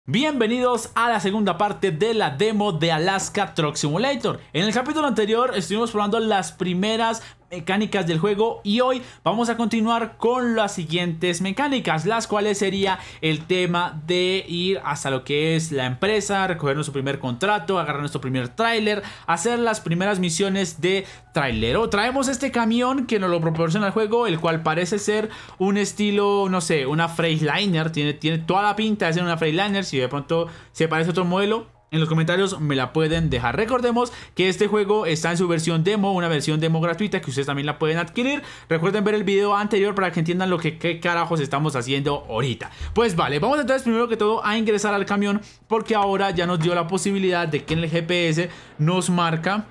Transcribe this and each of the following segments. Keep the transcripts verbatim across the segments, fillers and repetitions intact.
Bienvenidos a la segunda parte de la demo de Alaska Truck Simulator. En el capítulo anterior estuvimos probando las primeras mecánicas del juego y hoy vamos a continuar con las siguientes mecánicas, las cuales sería el tema de ir hasta lo que es la empresa, recoger nuestro primer contrato, agarrar nuestro primer tráiler, hacer las primeras misiones de trailero. Traemos este camión que nos lo proporciona el juego, el cual parece ser un estilo, no sé, una Freightliner, tiene, tiene toda la pinta de ser una Freightliner. Si de pronto se parece a otro modelo, en los comentarios me la pueden dejar. Recordemos que este juego está en su versión demo, una versión demo gratuita que ustedes también la pueden adquirir. Recuerden ver el video anterior para que entiendan lo que qué carajos estamos haciendo ahorita. Pues vale, vamos entonces primero que todo a ingresar al camión, porque ahora ya nos dio la posibilidad de que en el G P S nos marca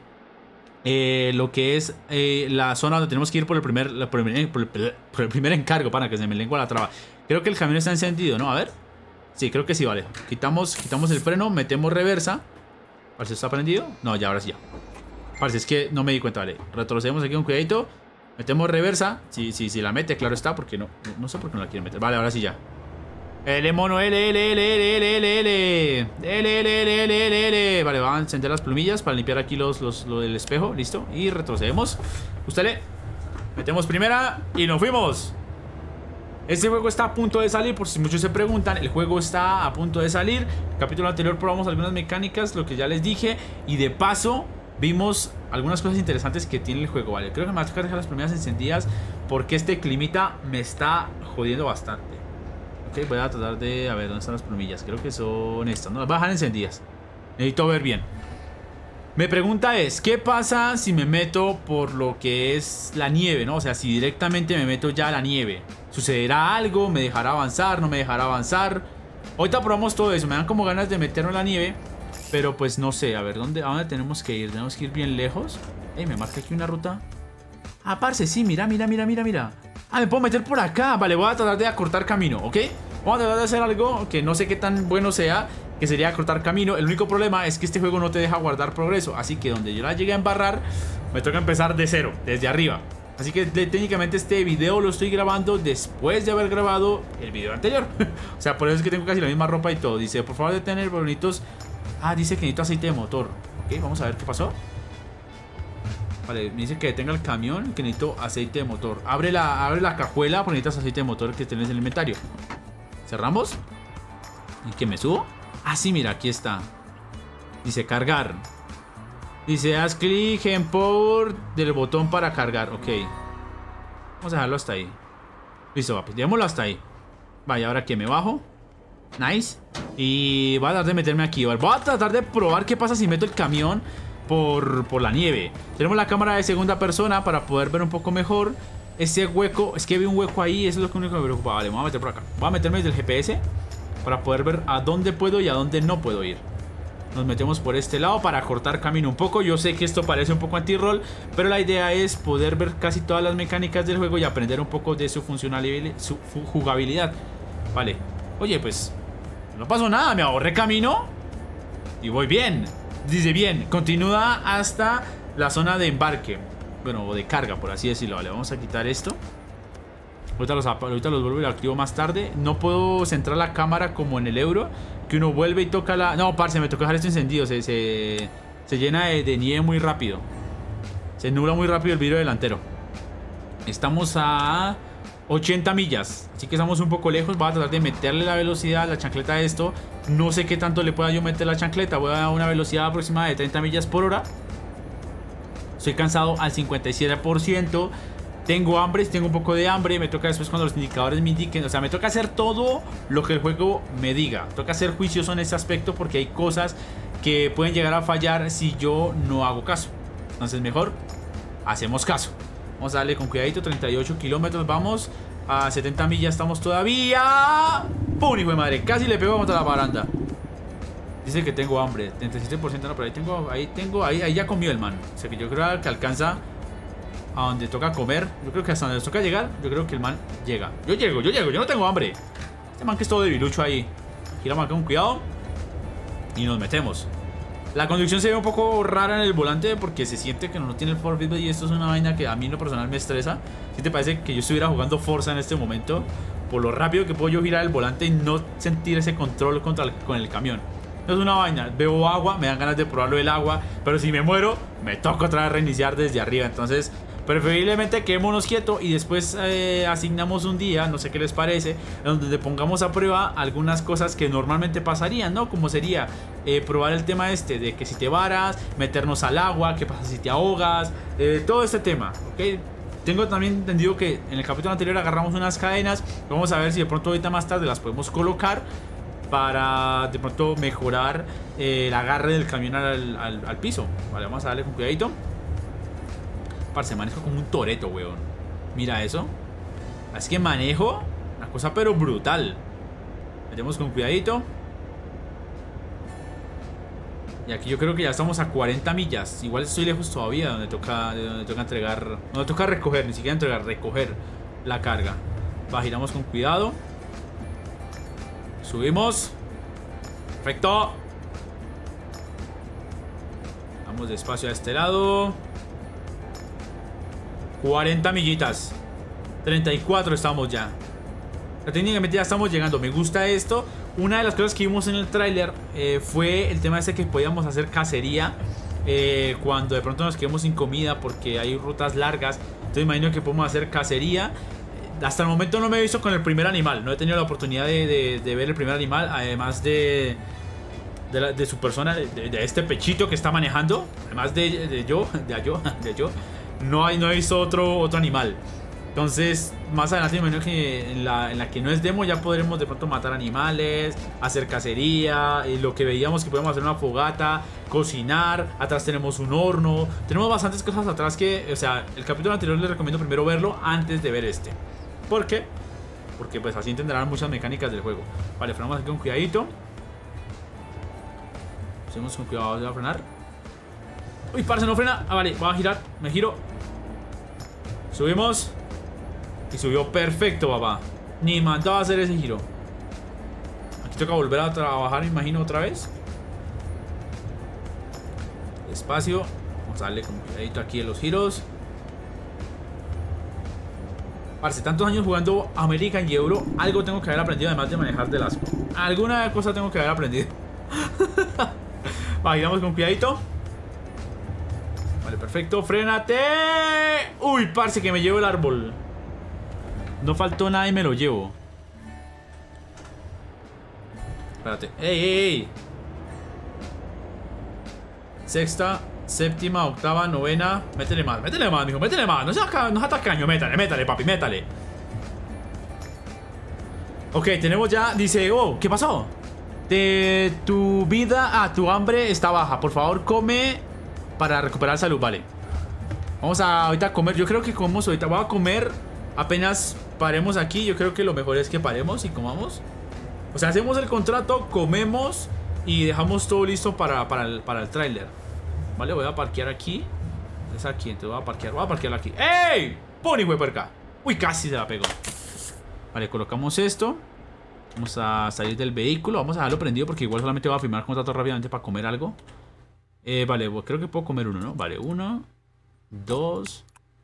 eh, lo que es eh, la zona donde tenemos que ir por el primer, la, por el, por el, por el primer encargo, para que se me lengua la traba. Creo que el camión está encendido, ¿no? A ver. Sí, creo que sí, vale. Quitamos, quitamos el freno, metemos reversa. Parece que está prendido. No, ya, ahora sí ya. Parece es que no me di cuenta, vale. Retrocedemos aquí con cuidadito. Metemos reversa. Sí, sí, sí la mete, claro está, porque no. No sé por qué no la quiere meter. Vale, ahora sí ya. L, mono, L, L, L, L, L, L, L. L, L, L, L, L, L. Vale, vamos a encender las plumillas para limpiar aquí los, los, lo del espejo. Listo. Y retrocedemos. Ústale. Metemos primera y nos fuimos. Este juego está a punto de salir, por si muchos se preguntan. El juego está a punto de salir. El capítulo anterior probamos algunas mecánicas, lo que ya les dije. Y de paso vimos algunas cosas interesantes que tiene el juego, ¿vale? Creo que me va a tocar dejar las primeras encendidas, porque este climita me está jodiendo bastante. Ok, voy a tratar de... A ver, ¿dónde están las plumillas? Creo que son estas, ¿no? Las voy a dejar encendidas. Necesito ver bien. Mi pregunta es, ¿qué pasa si me meto por lo que es la nieve, ¿no? O sea, si directamente me meto ya a la nieve, ¿sucederá algo? ¿Me dejará avanzar? ¿No me dejará avanzar? Ahorita probamos todo eso. Me dan como ganas de meternos en la nieve, pero pues no sé. A ver, ¿dónde, ¿a dónde tenemos que ir? Tenemos que ir bien lejos. Ey, me marca aquí una ruta. Ah, parce, sí, mira, mira, mira, mira, mira. Ah, me puedo meter por acá. Vale, voy a tratar de acortar camino, ¿ok? Vamos a tratar de hacer algo que no sé qué tan bueno sea, que sería cortar camino. El único problema es que este juego no te deja guardar progreso, así que donde yo la llegue a embarrar, me toca empezar de cero, desde arriba. Así que técnicamente este video lo estoy grabando después de haber grabado el video anterior. O sea, por eso es que tengo casi la misma ropa y todo. Dice, por favor, detener, bonitos. Ah, dice que necesito aceite de motor. Ok, vamos a ver qué pasó. Vale, me dice que detenga el camión, que necesito aceite de motor. Abre la, abre la cajuela, porque necesitas aceite de motor que tenés en el inventario. Cerramos. ¿Y qué me subo? Ah, sí, mira, aquí está. Dice cargar. Dice haz clic en power del botón para cargar. Ok. Vamos a dejarlo hasta ahí. Listo, papi, dejémoslo hasta ahí. Vaya, ahora que me bajo. Nice. Y voy a tratar de meterme aquí. Voy a tratar de probar qué pasa si meto el camión por, por la nieve. Tenemos la cámara de segunda persona para poder ver un poco mejor ese hueco. Es que vi un hueco ahí, eso es lo único que me preocupa. Vale, me voy a meter por acá. Voy a meterme desde el G P S para poder ver a dónde puedo y a dónde no puedo ir. Nos metemos por este lado para cortar camino un poco. Yo sé que esto parece un poco anti-roll, pero la idea es poder ver casi todas las mecánicas del juego y aprender un poco de su funcionalidad, su jugabilidad. Vale. Oye, pues no pasó nada, me ahorré camino y voy bien. Dice bien, continúa hasta la zona de embarque. Bueno, o de carga, por así decirlo. Vale, vamos a quitar esto. Ahorita los, ahorita los vuelvo y los activo más tarde. No puedo centrar la cámara como en el Euro, que uno vuelve y toca la... No, parce, me toca dejar esto encendido. Se, se, se llena de, de nieve muy rápido. Se nubla muy rápido el vidrio delantero. Estamos a ochenta millas, así que estamos un poco lejos. Voy a tratar de meterle la velocidad, la chancleta a esto. No sé qué tanto le pueda yo meter la chancleta. Voy a dar una velocidad aproximada de treinta millas por hora. Estoy cansado al cincuenta y siete por ciento. Tengo hambre, tengo un poco de hambre. Me toca después cuando los indicadores me indiquen. O sea, me toca hacer todo lo que el juego me diga. Toca ser juicioso en ese aspecto, porque hay cosas que pueden llegar a fallar si yo no hago caso. Entonces mejor hacemos caso. Vamos a darle con cuidadito. Treinta y ocho kilómetros, vamos. A setenta millas estamos todavía. ¡Pum! Hijo de madre, casi le pego contra la baranda. Dice que tengo hambre, treinta y siete por ciento no, pero ahí tengo, ahí tengo, ahí, ahí ya comió el man. O sea que yo creo que alcanza a donde toca comer. Yo creo que hasta donde nos toca llegar, yo creo que el man llega. Yo llego, yo llego, yo no tengo hambre. Este man que es todo debilucho ahí. Giramos acá con cuidado y nos metemos. La conducción se ve un poco rara en el volante, porque se siente que no tiene el force feedback, y esto es una vaina que a mí en lo personal me estresa. Si te parece que yo estuviera jugando Forza en este momento, por lo rápido que puedo yo girar el volante y no sentir ese control contra el, con el camión. No es una vaina, veo agua, me dan ganas de probarlo el agua, pero si me muero, me toca otra vez reiniciar desde arriba. Entonces, preferiblemente quedémonos quietos y después eh, asignamos un día, no sé qué les parece, donde pongamos a prueba algunas cosas que normalmente pasarían, ¿no? Como sería eh, probar el tema este de que si te varas, meternos al agua, qué pasa si te ahogas, eh, todo este tema, ¿ok? Tengo también entendido que en el capítulo anterior agarramos unas cadenas. Vamos a ver si de pronto ahorita más tarde las podemos colocar para de pronto mejorar eh, el agarre del camión al, al, al piso. Vale, vamos a darle con cuidadito. Parce, manejo como un toreto, weón. Mira eso. Así que manejo una cosa pero brutal. Metemos con cuidadito. Y aquí yo creo que ya estamos a cuarenta millas. Igual estoy lejos todavía donde toca, de donde toca entregar. Donde toca recoger, ni siquiera entregar, recoger la carga. Va, giramos con cuidado. Subimos. Perfecto. Vamos despacio a este lado. cuarenta millitas. treinta y cuatro estamos ya. Técnicamente ya estamos llegando. Me gusta esto. Una de las cosas que vimos en el tráiler eh, fue el tema ese que podíamos hacer cacería eh, cuando de pronto nos quedemos sin comida porque hay rutas largas. Entonces imagino que podemos hacer cacería. Hasta el momento no me he visto con el primer animal. No he tenido la oportunidad de, de, de ver el primer animal. Además de de, la, de su persona, de, de este pechito que está manejando. Además de, de yo, de yo, de yo. No, hay, no he visto otro, otro animal. Entonces, más adelante me imagino que en la, en la que no es demo ya podremos de pronto matar animales, hacer cacería, y lo que veíamos que podemos hacer una fogata, cocinar, atrás tenemos un horno, tenemos bastantes cosas atrás que, o sea, el capítulo anterior les recomiendo primero verlo antes de ver este. ¿Por qué? Porque pues así entenderán muchas mecánicas del juego. Vale, frenamos aquí con cuidadito. Hacemos con cuidado, vamos a frenar. Uy, parce, no frena. Ah, vale, voy a girar, me giro. Subimos. Y subió perfecto, papá. Ni mandaba a hacer ese giro. Aquí toca volver a trabajar, imagino, otra vez. Despacio. Vamos a darle como cuidadito aquí en los giros. Parce, tantos años jugando American y Euro, algo tengo que haber aprendido además de manejar del asco. Alguna cosa tengo que haber aprendido. Va, giramos con cuidadito. Vale, perfecto, frénate. Uy, parce, que me llevo el árbol. No faltó nada y me lo llevo. Espérate. ¡Ey, ey, ey! Sexta, séptima, octava, novena. Métele más, métele más, mijo, métele más. No seas, no seas tacaño, métale, métale, papi, métale. Ok, tenemos ya. Dice, oh, ¿qué pasó? De tu vida a tu hambre está baja. Por favor, come para recuperar salud, vale. Vamos a ahorita a comer. Yo creo que comemos ahorita. Voy a comer apenas paremos aquí. Yo creo que lo mejor es que paremos y comamos. O sea, hacemos el contrato, comemos y dejamos todo listo para, para el, para el tráiler. Vale, voy a parquear aquí. Es aquí, entonces voy a parquear. Voy a parquear aquí. ¡Ey! Pony, güey, por acá. Uy, casi se la pegó. Vale, colocamos esto. Vamos a salir del vehículo. Vamos a dejarlo prendido porque igual solamente voy a firmar contrato rápidamente para comer algo. Eh, vale, pues creo que puedo comer uno, ¿no? Vale, uno, dos,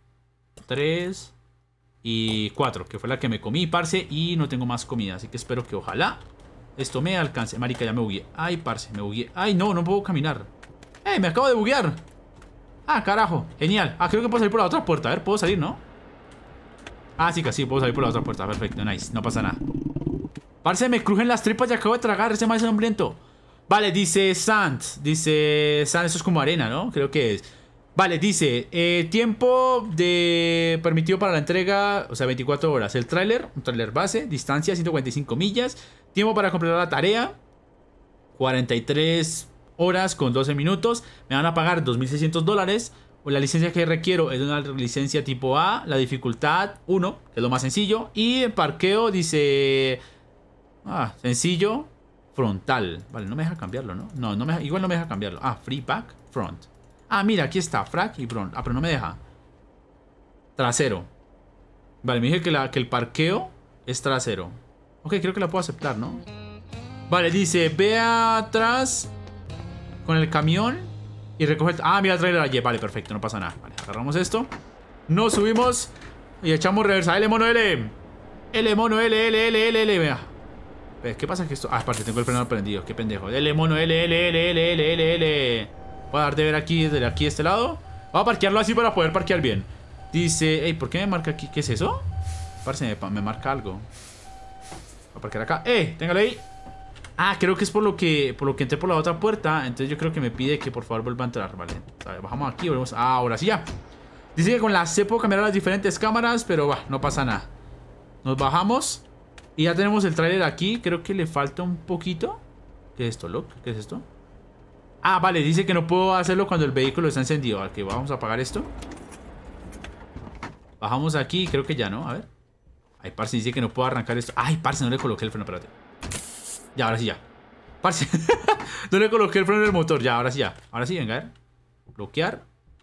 tres y cuatro, que fue la que me comí, parce, y no tengo más comida. Así que espero que ojalá esto me alcance. Marica, ya me bugué. Ay, parce, me bugué. Ay, no, no puedo caminar. ¡Eh, me acabo de buguear! Ah, carajo, genial. Ah, creo que puedo salir por la otra puerta. A ver, puedo salir, ¿no? Ah, sí, que sí, puedo salir por la otra puerta. Perfecto, nice, no pasa nada. Parce, me crujen las tripas y acabo de tragar. Ese maíz hambriento. Vale, dice sand. Dice sand, eso es como arena, ¿no? Creo que es. Vale, dice eh, tiempo de permitido para la entrega, o sea, veinticuatro horas. El tráiler, un tráiler base. Distancia, ciento cuarenta y cinco millas. Tiempo para completar la tarea, cuarenta y tres horas con doce minutos. Me van a pagar dos mil seiscientos dólares. La licencia que requiero es una licencia tipo A. La dificultad uno, que es lo más sencillo. Y el parqueo dice... Ah, sencillo, frontal. Vale, no me deja cambiarlo, ¿no? No, no me deja, igual no me deja cambiarlo. Ah, free back, front. Ah, mira, aquí está, frac y front. Ah, pero no me deja. Trasero. Vale, me dije que, la, que el parqueo es trasero. Ok, creo que la puedo aceptar, ¿no? Vale, dice, ve atrás con el camión y recoge el... Ah, mira, el trailer allí. Vale, perfecto, no pasa nada. Vale, agarramos esto. Nos subimos y echamos reversa. ¡L, mono, L! L, mono, L, L, L, L, L, vea. ¿Qué pasa que esto? Ah, aparte tengo el freno prendido, qué pendejo. L, mono, L, L, L, L, L, L, L. Voy a dar de ver aquí, desde aquí de este lado. Voy a parquearlo así para poder parquear bien. Dice, ey, ¿por qué me marca aquí? ¿Qué es eso? Parce, me, me marca algo. Voy a parquear acá. ¡Eh! Téngalo ahí. Ah, creo que es por lo que por lo que entré por la otra puerta. Entonces yo creo que me pide que por favor vuelva a entrar. Vale, a ver, bajamos aquí, volvemos. Ah, ahora sí ya. Dice que con la C puedo cambiar las diferentes cámaras, pero bah, no pasa nada. Nos bajamos y ya tenemos el tráiler aquí. Creo que le falta un poquito. ¿Qué es esto, Lock? ¿Qué es esto? Ah, vale, dice que no puedo hacerlo cuando el vehículo está encendido. Ok, vamos a apagar esto. Bajamos aquí, creo que ya, ¿no? A ver. Ay, parce, dice que no puedo arrancar esto. Ay, parce, no le coloqué el freno, espérate. Ya, ahora sí ya. Parce, no le coloqué el freno del motor. Ya, ahora sí ya. Ahora sí, venga, a ver. Bloquear.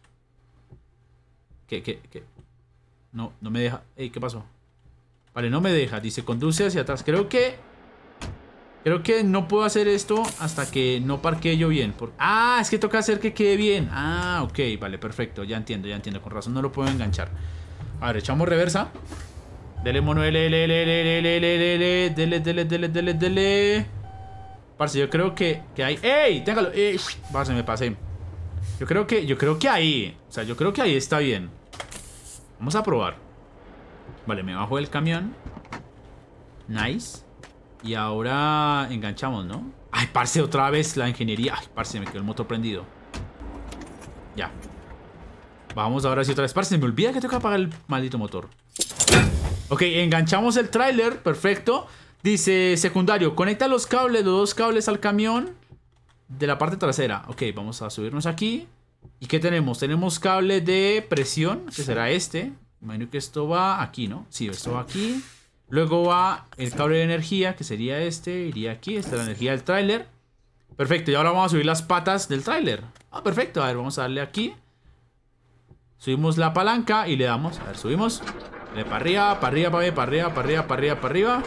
¿Qué, qué, qué? No, no me deja. Ey, ¿qué pasó? Vale, no me deja. Dice, conduce hacia atrás. Creo que... Creo que no puedo hacer esto hasta que no parquee yo bien. Por... Ah, es que toca hacer que quede bien. Ah, ok, vale, perfecto. Ya entiendo, ya entiendo. Con razón no lo puedo enganchar. A ver, echamos reversa. Dele, mono, L, L, L, L, L, L, L, dele, dele, dele, dele, dele. Parce, yo creo que, que hay... ¡Ey! Téngalo. ¡Ey! Parce, me pasé. Yo creo que, yo creo que ahí. O sea, yo creo que ahí está bien. Vamos a probar. Vale, me bajo del camión. Nice. Y ahora enganchamos, ¿no? Ay, parce, otra vez la ingeniería. Ay, parce, me quedó el motor prendido. Ya. Vamos ahora sí otra vez. Parce, me olvida que tengo que apagar el maldito motor. Ok, enganchamos el tráiler. Perfecto. Dice secundario, conecta los cables, los dos cables al camión de la parte trasera. Ok, vamos a subirnos aquí. ¿Y qué tenemos? Tenemos cable de presión, que será este. Imagino que esto va aquí, ¿no? Sí, esto va aquí. Luego va el cable de energía, que sería este. Iría aquí, esta es la energía del tráiler. Perfecto, y ahora vamos a subir las patas del tráiler. Ah, perfecto, a ver, vamos a darle aquí. Subimos la palanca y le damos, a ver, subimos. Dale para arriba, para arriba, para arriba, para arriba, para arriba, para arriba.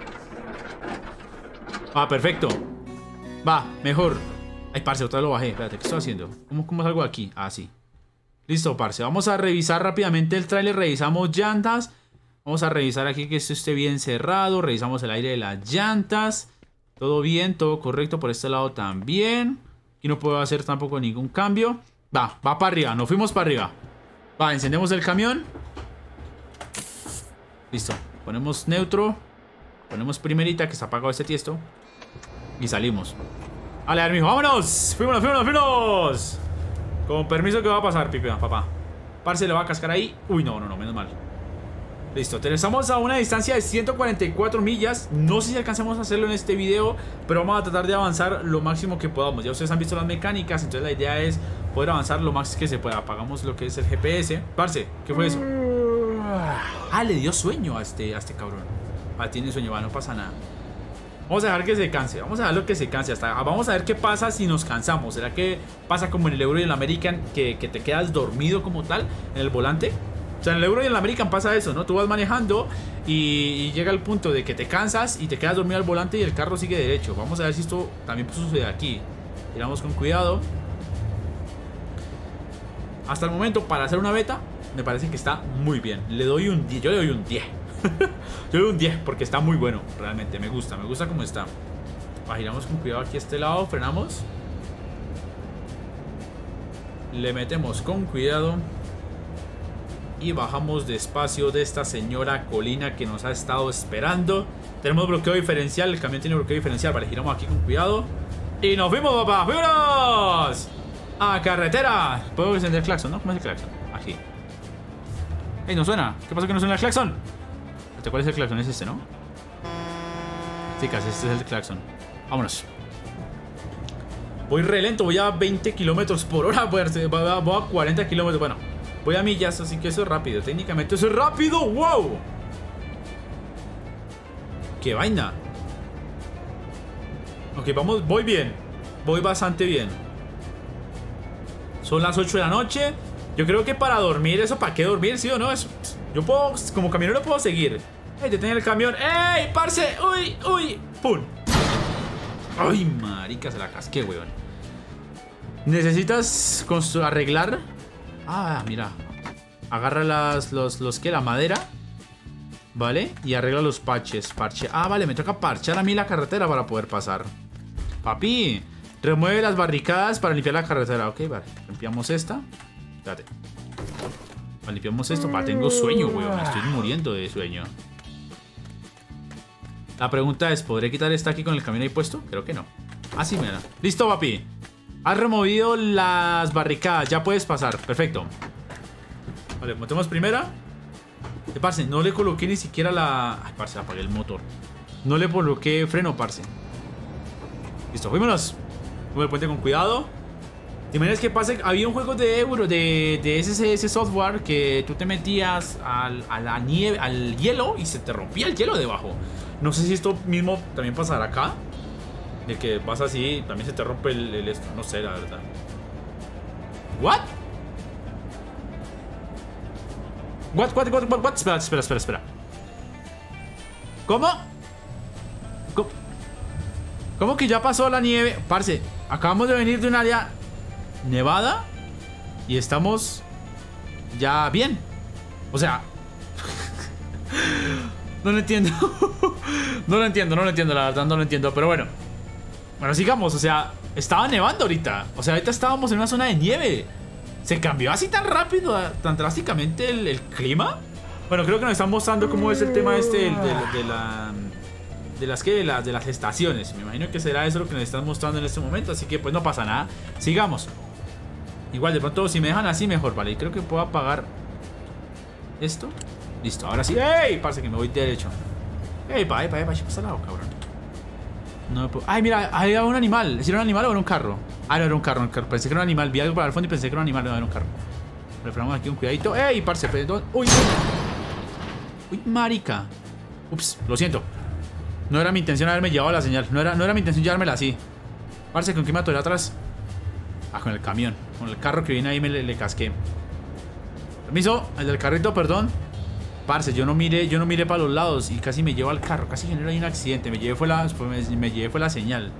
Ah, perfecto. Va, mejor. Ay, parce, otra vez lo bajé. Espérate, ¿qué estoy haciendo? ¿Cómo, cómo salgo de aquí? Ah, sí. Listo, parce. Vamos a revisar rápidamente el tráiler. Revisamos llantas. Vamos a revisar aquí que esto esté bien cerrado. Revisamos el aire de las llantas. Todo bien, todo correcto. Por este lado también. Aquí no puedo hacer tampoco ningún cambio. Va, va para arriba. Nos fuimos para arriba. Va, encendemos el camión. Listo. Ponemos neutro. Ponemos primerita, que está apagado este tiesto. Y salimos. Vale, a ver, mijo, vámonos. Fuimos, fuimos, fuimos. Con permiso, ¿qué va a pasar, Pipe, papá? Parce, le va a cascar ahí. Uy, no, no, no, menos mal. Listo, estamos a una distancia de ciento cuarenta y cuatro millas. No sé si alcancemos a hacerlo en este video, pero vamos a tratar de avanzar lo máximo que podamos. Ya ustedes han visto las mecánicas, entonces la idea es poder avanzar lo más que se pueda. Apagamos lo que es el G P S. Parce, ¿qué fue eso? Ah, le dio sueño a este, a este cabrón. Ah, tiene sueño, va, no pasa nada. Vamos a dejar que se canse, vamos a dejarlo que se canse hasta, vamos a ver qué pasa si nos cansamos. ¿Será que pasa como en el Euro y en el American, que, que te quedas dormido como tal en el volante? O sea, en el Euro y en el American pasa eso, ¿no? Tú vas manejando y, y llega el punto de que te cansas y te quedas dormido al volante y el carro sigue derecho. Vamos a ver si esto también sucede aquí. Tiramos con cuidado. Hasta el momento, para hacer una beta, me parece que está muy bien. Le doy un diez, yo le doy un diez. Yo le doy un diez porque está muy bueno, realmente, me gusta, me gusta cómo está. Va, giramos con cuidado aquí a este lado, frenamos. Le metemos con cuidado. Y bajamos despacio de esta señora colina que nos ha estado esperando. Tenemos bloqueo diferencial, el camión tiene bloqueo diferencial. Vale, giramos aquí con cuidado. Y nos fuimos, papá, ¡fuimos! A carretera. ¿Puedo encender el claxon, no? ¿Cómo es el claxon? Aquí. ¡Ey, no suena! ¿Qué pasa que no suena el claxon? ¿Cuál es el claxon? Es este, ¿no? Sí, casi este es el claxon. Vámonos. Voy re lento, voy a veinte kilómetros por hora. Voy a, voy a cuarenta kilómetros. Bueno, voy a millas, así que eso es rápido. Técnicamente eso es rápido. ¡Wow! ¡Qué vaina! Ok, vamos, voy bien. Voy bastante bien. Son las ocho de la noche. Yo creo que para dormir, ¿eso para qué dormir? ¿Sí o no? Eso, yo puedo, como camionero puedo seguir. ¡Ey, detener el camión! ¡Ey, parce! ¡Uy, uy! ¡Pum! ¡Ay, marica! Se la casqué, weón. ¿Necesitas arreglar? Ah, mira. Agarra las, los, los que, la madera. Vale, y arregla los parches. Parche. Ah, vale, me toca parchar a mí la carretera para poder pasar. Papi, remueve las barricadas para limpiar la carretera. Ok, vale, limpiamos esta. Espérate. Vale, limpiamos esto. Vale, tengo sueño, weón. Me estoy muriendo de sueño. La pregunta es, ¿podré quitar esta aquí con el camión ahí puesto? Creo que no. Ah, sí, mira. Listo, papi. Has removido las barricadas. Ya puedes pasar. Perfecto. Vale, montemos primera. Eh, parce, no le coloqué ni siquiera la... Ay, parce, apagué el motor. No le coloqué freno, parce. Listo, fuímonos. Sube el puente con cuidado. ¿Te imaginas que pase? Había un juego de euro, de, de S S S Software, que tú te metías al, a la nieve, al hielo y se te rompía el hielo debajo. No sé si esto mismo también pasará acá. De que vas así, también se te rompe el, el esto. No sé, la verdad. ¿What? What, what, what, what, what? Espera, espera, espera, espera. ¿Cómo? ¿Cómo? ¿Cómo que ya pasó la nieve? Parce, acabamos de venir de un área nevada y estamos ya bien. O sea, no lo entiendo. No lo entiendo, no lo entiendo, la verdad, no lo entiendo. Pero bueno, bueno, sigamos. O sea, estaba nevando ahorita. O sea, ahorita estábamos en una zona de nieve. ¿Se cambió así tan rápido, tan drásticamente el, el clima? Bueno, creo que nos están mostrando cómo es el tema este de, de, de la... De las que de las, de las estaciones. Me imagino que será eso lo que nos están mostrando en este momento. Así que pues no pasa nada. Sigamos. Igual de pronto si me dejan así mejor, vale. Y creo que puedo apagar esto. Listo, ahora sí. ¡Ey! Parece que me voy derecho. ¡Ey, pa, epa, epa! ¿Qué pasa al lado, cabrón? No me puedo... ¡Ay, mira! Había un animal. ¿Es era un animal o era un carro? Ah, no, era un carro, un carro. Pensé que era un animal. Vi algo para el fondo y pensé que era un animal. No, era un carro. Le frenamos aquí un cuidadito. ¡Ey, parce! Perdón. ¡Uy! ¡Uy, marica! Ups, lo siento. No era mi intención haberme llevado la señal. No era, no era mi intención llevármela así. Parce, ¿con qué me atoré atrás? Ah, con el camión. Con el carro que viene ahí me le, le casqué. Permiso, el del carrito, perdón. Parce, yo no miré, yo no miré para los lados y casi me llevo al carro. Casi genero ahí un accidente. Me llevé fue la, me, me llevé fue la señal.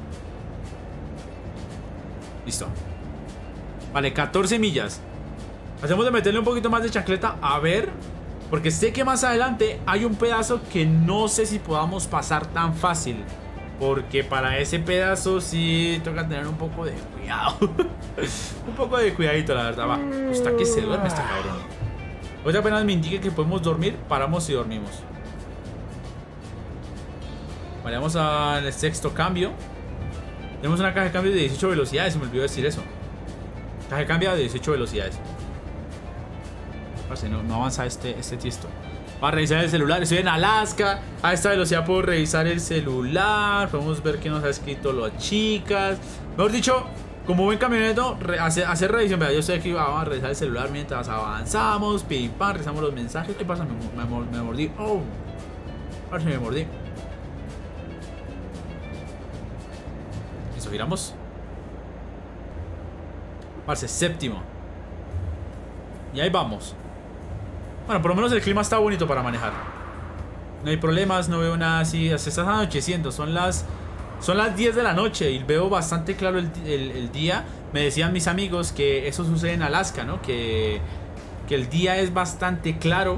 Listo. Vale, catorce millas. Hacemos de meterle un poquito más de chancleta. A ver. Porque sé que más adelante hay un pedazo que no sé si podamos pasar tan fácil. Porque para ese pedazo sí toca tener un poco de cuidado. Un poco de cuidadito, la verdad. Va. Hasta que se duerme este cabrón. Hoy apenas me indique que podemos dormir, paramos y dormimos. Vale, vamos al sexto cambio. Tenemos una caja de cambio de dieciocho velocidades. Se me olvidó decir eso. Caja de cambio de dieciocho velocidades. No, no avanza este, este tiesto. Para revisar el celular. Estoy en Alaska. A esta velocidad puedo revisar el celular. Podemos ver qué nos ha escrito las chicas. Mejor dicho, como buen camioneto, hacer, hacer revisión. Vea, yo estoy aquí. Vamos a revisar el celular mientras avanzamos. Pim, pam, revisamos los mensajes. ¿Qué pasa? Me, me, me mordí. Oh, ahora sí me mordí. Listo, giramos. Parce, séptimo. Y ahí vamos. Bueno, por lo menos el clima está bonito para manejar. No hay problemas, no veo nada así. Se está anocheciendo, son las Son las diez de la noche y veo bastante claro el, el, el día. Me decían mis amigos que eso sucede en Alaska, ¿no? Que, que el día es bastante claro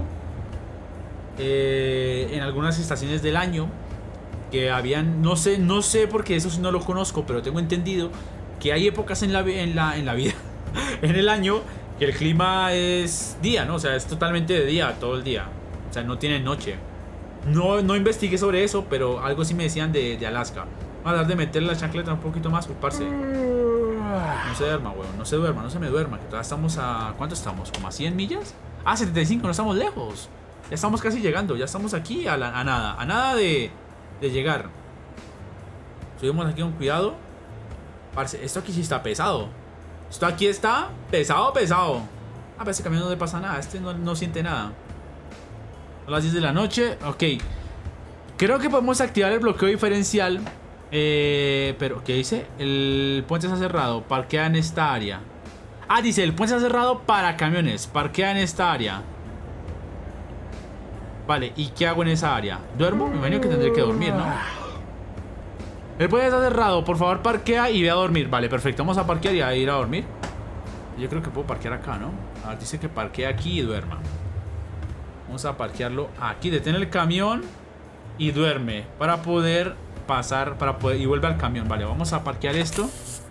eh, en algunas estaciones del año. Que habían, no sé, no sé porque eso sí no lo conozco, pero tengo entendido que hay épocas en la, en la, en la vida, en el año, que el clima es día, ¿no? O sea, es totalmente de día, todo el día. O sea, no tiene noche. No, no investigué sobre eso, pero algo sí me decían de, de Alaska. Vamos a dar de meter la chancleta un poquito más, ocuparse. No se duerma, weón, no se duerma, no se me duerma. Que todavía estamos a... ¿Cuánto estamos? ¿Como a cien millas? Ah, setenta y cinco, no estamos lejos. Ya estamos casi llegando, ya estamos aquí a, la, a nada. A nada de, de llegar. Subimos aquí con cuidado. Parce, esto aquí sí está pesado. Esto aquí está pesado, pesado. Ah, pero ese camión no le pasa nada. Este no, no siente nada. Son las diez de la noche. Ok. Creo que podemos activar el bloqueo diferencial. Eh, pero, ¿qué dice? El puente está cerrado. Parquea en esta área. Ah, dice, el puente está cerrado para camiones. Parquea en esta área. Vale, ¿y qué hago en esa área? ¿Duermo? Me imagino que tendré que dormir, ¿no? El puente está cerrado, por favor parquea y ve a dormir. Vale, perfecto, vamos a parquear y a ir a dormir. Yo creo que puedo parquear acá, ¿no? A ver, dice que parquea aquí y duerma. Vamos a parquearlo aquí. Detén el camión y duerme para poder pasar, para poder, y vuelve al camión. Vale, vamos a parquear esto.